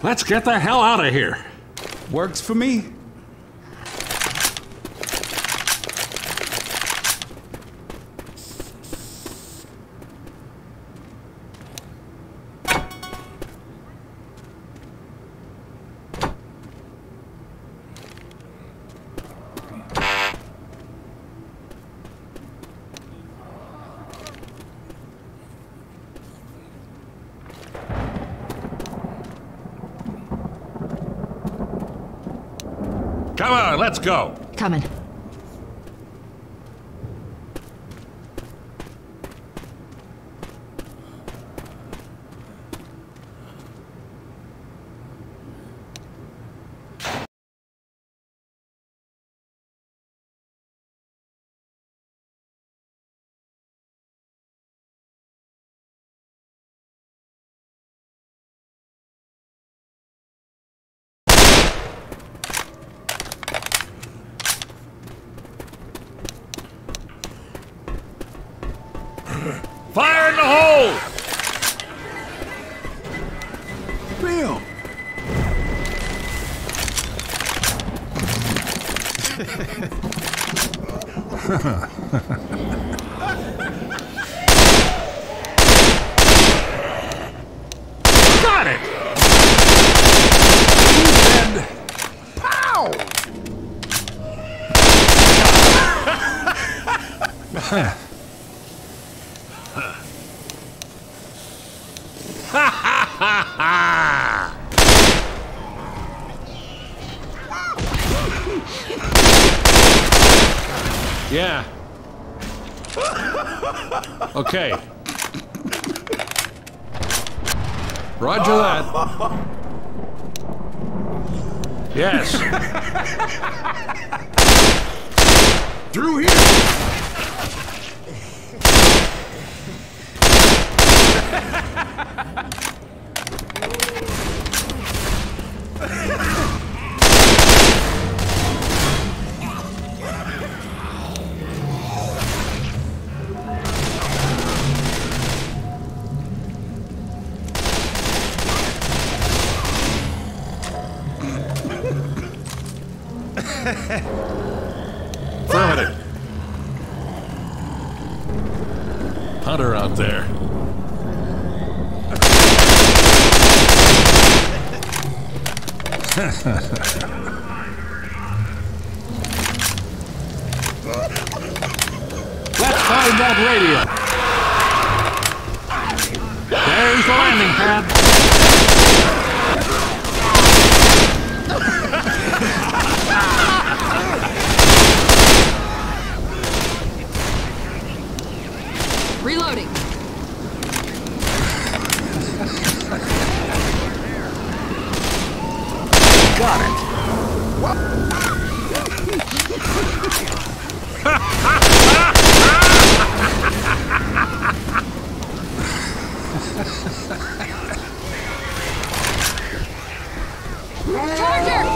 Let's get the hell out of here. Works for me. Come on, let's go. Coming. Fire in the hole! Bill! Got it! Dead. Pow! Ha ha ha ha! Yeah. Okay. Roger that. Yes. Through here! Affirmative. Hunter out there. Let's find that radio. There's the landing pad. Reloading. Got it. Charger!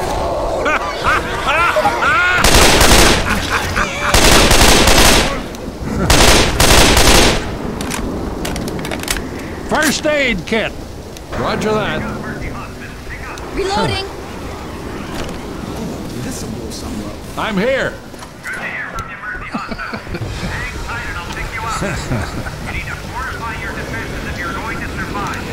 First aid kit. Roger that. Reloading. This will blow something up. I'm here. Good to hear from you, Murphy Hunt. Hang tight and I'll pick you up. You need to fortify your defenses if you're going to survive.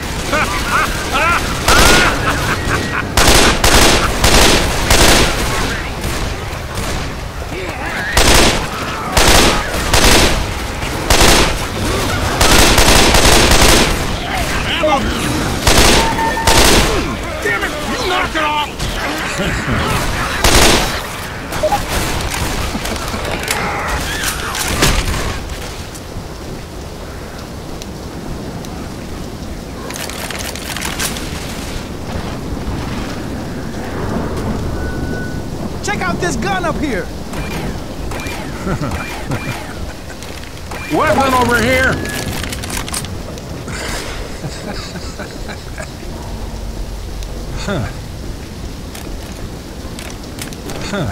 Damn it! You knock it off! Check out this gun up here! Weapon over here! Huh. Huh.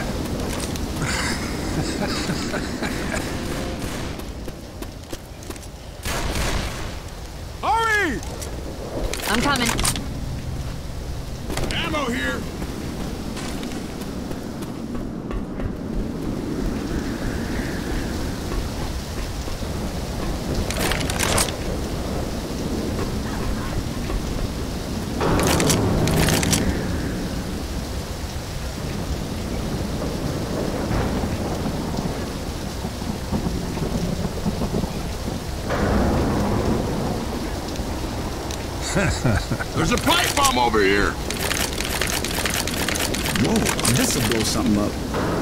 Hurry! I'm coming. ammo here. There's a pipe bomb over here. Whoa, this'll blow something up.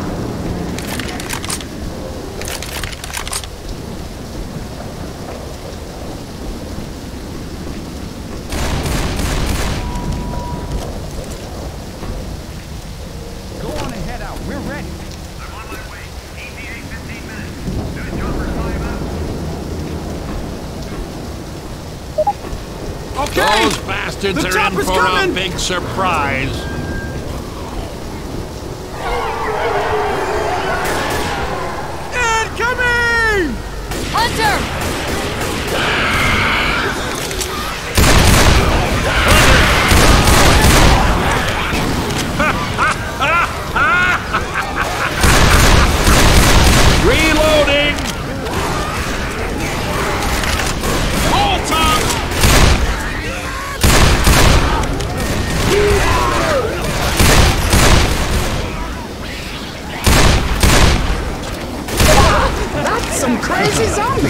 Go on and head out. We're ready. I'm on my way. ETA 15 minutes. Good job for 5 hours. Okay. Those bastards The are in chopper's for coming! a big surprise. Incoming! Hunter! Reloading! Hold on! That's some crazy zombie.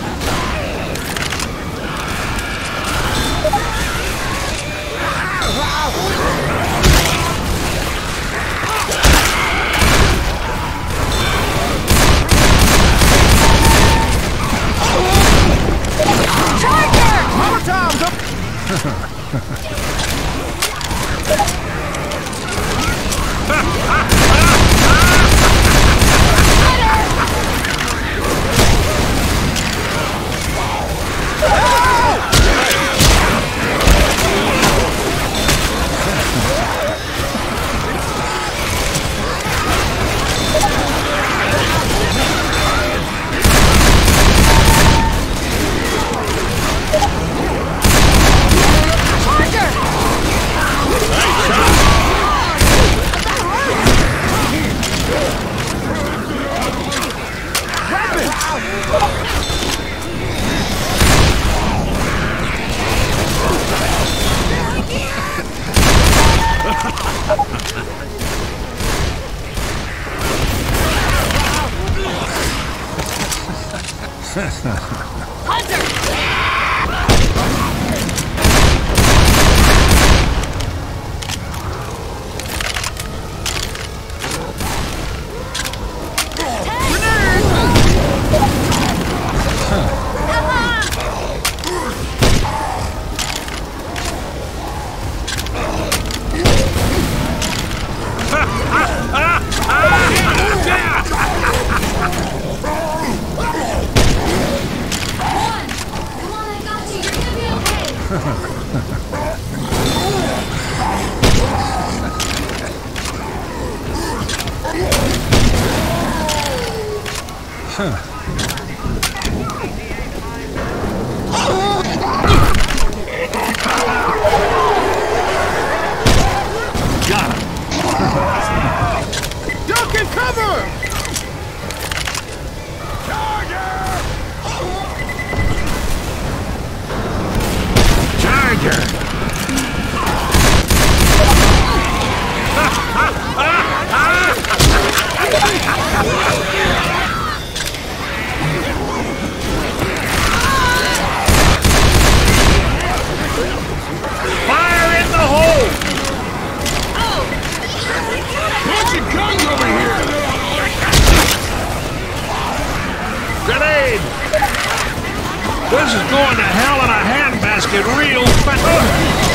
Molotovs up. Got him. Duck and cover! Charger! Fire in the hole! Bunch of guns over here! Grenade! This is going to hell in a handbasket real fast.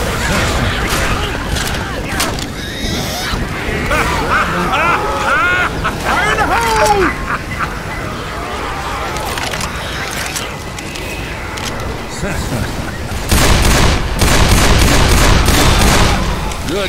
Fire in the hole! Good.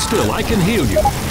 still. I can heal you.